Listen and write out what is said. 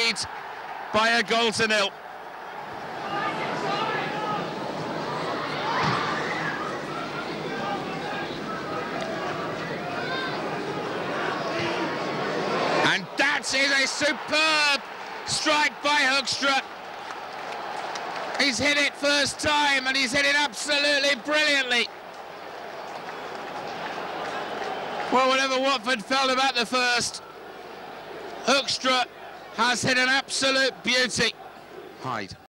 lead by a goal to nil. And that is a superb strike by Hoekstra. He's hit it first time and he's hit it absolutely brilliantly. Well, whatever Watford felt about the first, Hoekstra has hit an absolute beauty. Hyde.